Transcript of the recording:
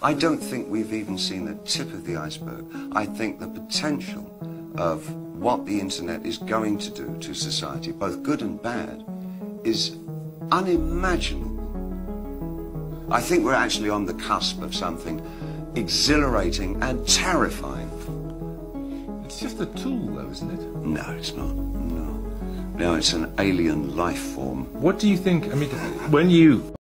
I don't think we've even seen the tip of the iceberg. I think the potential of what the internet is going to do to society, both good and bad, is unimaginable. I think we're actually on the cusp of something exhilarating and terrifying. It's just a tool, though, isn't it? No, it's not. No. No, it's an alien life form. What do you think, I mean, when you